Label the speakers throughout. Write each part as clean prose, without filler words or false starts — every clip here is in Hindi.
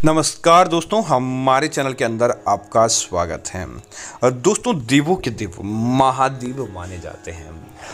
Speaker 1: नमस्कार दोस्तों, हमारे चैनल के अंदर आपका स्वागत है। दोस्तों, देवों के देव महादेव माने जाते हैं।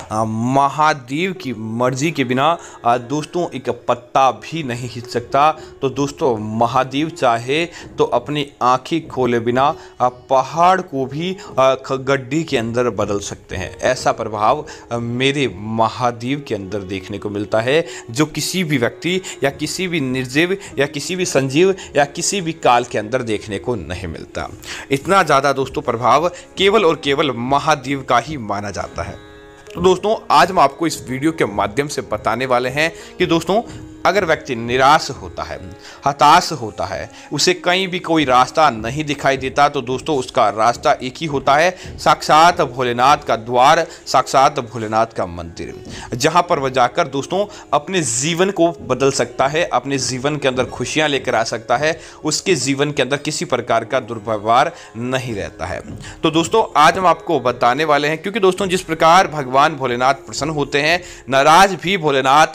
Speaker 1: महादेव की मर्जी के बिना दोस्तों एक पत्ता भी नहीं हिल सकता। तो दोस्तों, महादेव चाहे तो अपनी आंखें खोले बिना पहाड़ को भी गड्ढे के अंदर बदल सकते हैं। ऐसा प्रभाव मेरे महादेव के अंदर देखने को मिलता है, जो किसी भी व्यक्ति या किसी भी निर्जीव या किसी भी संजीव या किसी भी काल के अंदर देखने को नहीं मिलता। इतना ज़्यादा दोस्तों प्रभाव केवल और केवल महादेव का ही माना जाता है। तो दोस्तों, आज हम आपको इस वीडियो के माध्यम से बताने वाले हैं कि दोस्तों, अगर व्यक्ति निराश होता है, हताश होता है, उसे कहीं भी कोई रास्ता नहीं दिखाई देता, तो दोस्तों उसका रास्ता एक ही होता है, साक्षात भोलेनाथ का द्वार, साक्षात भोलेनाथ का मंदिर, जहां पर वह जाकर दोस्तों अपने जीवन को बदल सकता है, अपने जीवन के अंदर खुशियां लेकर आ सकता है, उसके जीवन के अंदर किसी प्रकार का दुर्व्यवहार नहीं रहता है। तो दोस्तों, आज हम आपको बताने वाले हैं, क्योंकि दोस्तों जिस प्रकार भगवान भोलेनाथ प्रसन्न होते हैं, नाराज भी भोलेनाथ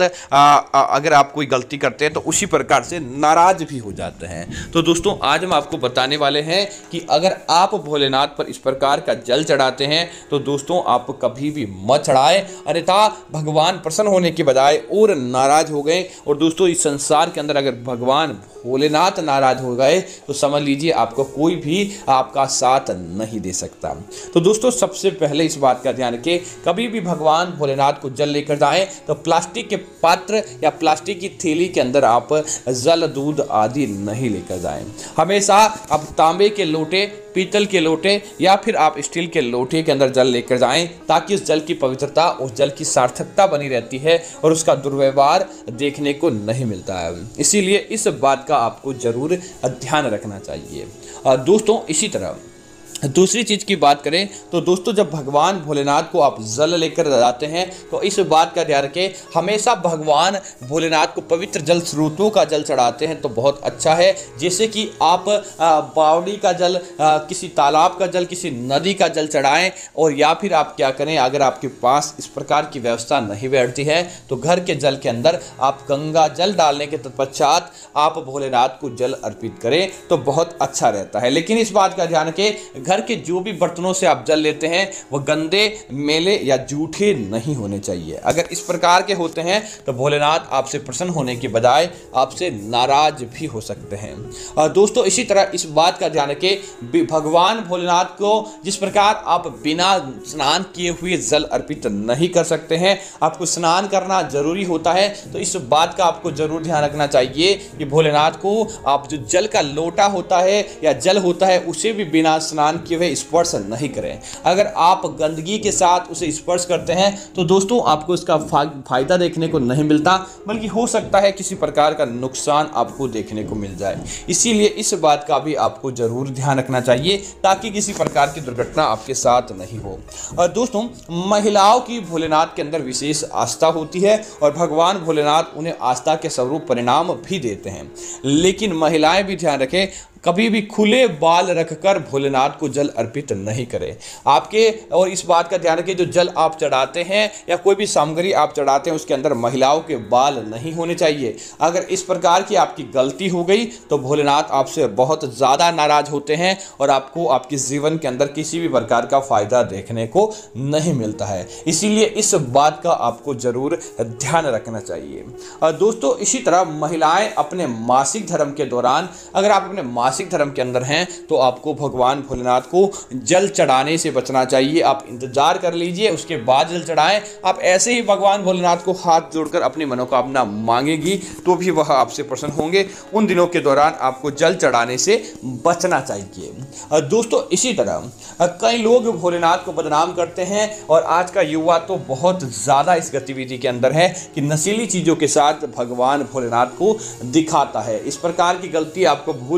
Speaker 1: अगर आप कोई गलती करते हैं तो उसी प्रकार से नाराज भी हो जाते हैं। तो दोस्तों, आज हम आपको बताने वाले हैं कि अगर आप भोलेनाथ पर इस प्रकार का जल चढ़ाते हैं तो दोस्तों आप कभी भी मत चढ़ाएं, अन्यथा भगवान प्रसन्न होने के बजाय और नाराज हो गए। और दोस्तों, इस संसार के अंदर अगर भगवान भोलेनाथ नाराज हो गए तो समझ लीजिए आपको कोई भी आपका साथ नहीं दे सकता। तो दोस्तों, सबसे पहले इस बात का ध्यान रखें, कभी भी भगवान भोलेनाथ को जल लेकर जाएं तो प्लास्टिक के पात्र या प्लास्टिक की थैली के अंदर आप जल, दूध आदि नहीं लेकर जाएं। हमेशा आप तांबे के लोटे, पीतल के लोटे या फिर आप स्टील के लोटे के अंदर जल लेकर जाएं, ताकि उस जल की पवित्रता, उस जल की सार्थकता बनी रहती है और उसका दुर्व्यवहार देखने को नहीं मिलता है। इसीलिए इस बात का आपको जरूर ध्यान रखना चाहिए। दोस्तों, इसी तरह दूसरी चीज़ की बात करें तो दोस्तों, जब भगवान भोलेनाथ को आप जल लेकर जाते हैं तो इस बात का ध्यान रखें, हमेशा भगवान भोलेनाथ को पवित्र जल स्रोतों का जल चढ़ाते हैं तो बहुत अच्छा है। जैसे कि आप बावड़ी का जल, किसी तालाब का जल, किसी नदी का जल चढ़ाएं। और या फिर आप क्या करें, अगर आपके पास इस प्रकार की व्यवस्था नहीं बैठती है तो घर के जल के अंदर आप गंगा जल डालने के तत्पश्चात आप भोलेनाथ को जल अर्पित करें तो बहुत अच्छा रहता है। लेकिन इस बात का ध्यान रखें, घर के जो भी बर्तनों से आप जल लेते हैं वह गंदे, मैले या जूठे नहीं होने चाहिए। अगर इस प्रकार के होते हैं तो भोलेनाथ आपसे प्रसन्न होने के बजाय आपसे नाराज भी हो सकते हैं। दोस्तों, इसी तरह इस बात का ध्यान रखें, भगवान भोलेनाथ को जिस प्रकार आप बिना स्नान किए हुए जल अर्पित नहीं कर सकते हैं, आपको स्नान करना जरूरी होता है। तो इस बात का आपको जरूर ध्यान रखना चाहिए कि भोलेनाथ को आप जो जल का लोटा होता है या जल होता है उसे भी बिना स्नान किए हुए स्पर्श नहीं करें। अगर आप गंदगी के साथ उसे स्पर्श करते हैं तो दोस्तों आपको इसका फायदा देखने को नहीं मिलता, बल्कि हो सकता है किसी प्रकार का नुकसान आपको देखने को मिल जाए। इसीलिए इस बात का भी आपको जरूर ध्यान रखना चाहिए ताकि किसी प्रकार की दुर्घटना आपके साथ नहीं हो। और दोस्तों, महिलाओं की भोलेनाथ के अंदर विशेष आस्था होती है और भगवान भोलेनाथ उन्हें आस्था के स्वरूप परिणाम भी देते हैं। लेकिन महिलाएं भी ध्यान रखें, कभी भी खुले बाल रखकर भोलेनाथ को जल अर्पित नहीं करें आपके। और इस बात का ध्यान रखें, जो जल आप चढ़ाते हैं या कोई भी सामग्री आप चढ़ाते हैं उसके अंदर महिलाओं के बाल नहीं होने चाहिए। अगर इस प्रकार की आपकी गलती हो गई तो भोलेनाथ आपसे बहुत ज़्यादा नाराज होते हैं और आपको आपके जीवन के अंदर किसी भी प्रकार का फायदा देखने को नहीं मिलता है। इसीलिए इस बात का आपको जरूर ध्यान रखना चाहिए। दोस्तों, इसी तरह महिलाएं अपने मासिक धर्म के दौरान, अगर आप अपने मासिक धर्म के अंदर हैं तो आपको भगवान भोलेनाथ को जल चढ़ाने से बचना चाहिए। आप इंतजार कर लीजिए, उसके बाद जल चढ़ाएं। आप ऐसे ही भगवान भोलेनाथ को हाथ जोड़कर अपनी मनोकामना मांगेगी तो भी वह आपसे प्रसन्न होंगे। उन दिनों के दौरान आपको जल चढ़ाने से बचना चाहिए। दोस्तों, इसी तरह कई लोग भोलेनाथ को बदनाम करते हैं और आज का युवा तो बहुत ज़्यादा इस गतिविधि के अंदर है कि नशीली चीज़ों के साथ भगवान भोलेनाथ को दिखाता है। इस प्रकार की गलती आपको भूल कर भी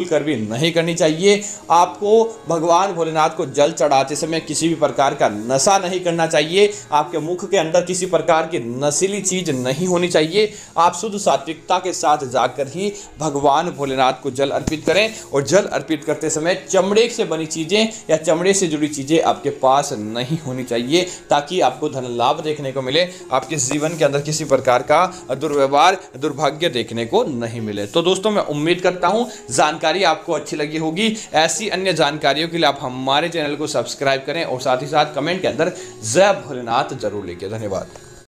Speaker 1: नहीं करनी चाहिए। आपको भगवान भोलेनाथ को जल चढ़ाते समय किसी भी प्रकार का नशा नहीं करना चाहिए। आपके मुख के अंदर किसी प्रकार की नशीली चीज नहीं होनी चाहिए। आप शुद्ध सात्विकता के साथ जाकर ही भगवान भोलेनाथ को जल अर्पित करें। और जल अर्पित करते समय चमड़े से बनी चीजें या चमड़े से जुड़ी चीजें आपके पास नहीं होनी चाहिए, ताकि आपको धन लाभ देखने को मिले, आपके जीवन के अंदर किसी प्रकार का दुर्व्यवहार दुर्भाग्य देखने को नहीं मिले। तो दोस्तों, मैं उम्मीद करता हूं जानकारी आपको अच्छी लगी होगी। ऐसी अन्य जानकारियों के लिए आप हमारे चैनल को सब्सक्राइब करें और साथ ही साथ कमेंट के अंदर जय भोलेनाथ जरूर लिखें। धन्यवाद।